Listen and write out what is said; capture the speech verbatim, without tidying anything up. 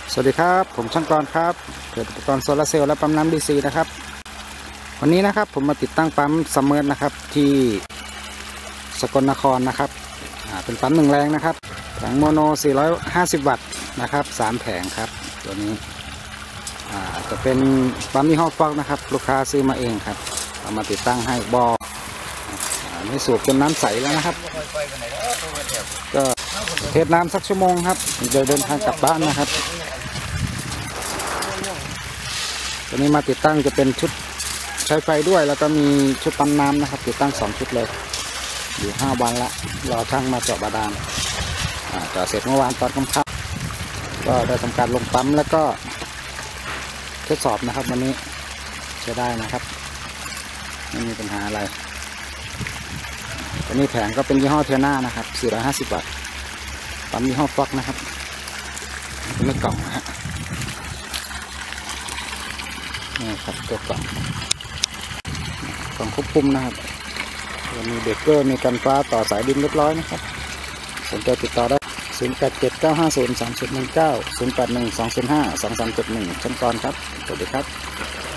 สวัสดีครับผมช่างกรครับเกิดอุปกรณ์โซลาร์เซลล์และปั๊มน้ำดีซีนะครับวันนี้นะครับผมมาติดตั้งปั๊มซัมเมอร์นะครับที่สกลนครนะครับเป็นปั๊มหนึ่งแรงนะครับแผงโมโนสี่ร้อยห้าสิบวัตต์นะครับสามแผงครับตัวนี้จะเป็นปั๊มยี่ห้อฟอกนะครับลูกค้าซื้อมาเองครับเอามาติดตั้งให้บอนี่สูบจนน้ำใสแล้วนะครับก็เทสน้ำสักชั่วโมงครับเดี๋ยวเดินทางกลับบ้านนะครับตัวนี้มาติดตั้งจะเป็นชุดใช้ไฟด้วยแล้วก็มีชุดปั๊มน้ำนะครับติดตั้งสองชุดเลยอยู่ห้าวันละรอช่างมาเจาะบาดาลเจาะเสร็จเมื่อวานตอนค่ำๆก็ได้ทำการลงปั๊มแล้วก็ทดสอบนะครับวันนี้ใช้ได้นะครับไม่มีปัญหาอะไรตัวนี้แผงก็เป็นยี่ห้อเทน่านะครับสี่ร้อยห้าสิบวัตต์ปั๊มยี่ห้อฟ็อกนะครับเป็นกล่องนะฮะนี่ครับตัวกล่องกล่องควบคุมนะครับมีเบรกเกอร์มีกันฟ้าต่อสายดินเรียบร้อยนะครับสนใจติดต่อได้ศูนย์ แปด เจ็ด เก้า ห้า ศูนย์ สาม ศูนย์ หนึ่ง เก้า ศูนย์ แปด หนึ่ง สอง ศูนย์ ห้า สอง สาม เจ็ด หนึ่งช่างกรครับสวัสดีครับ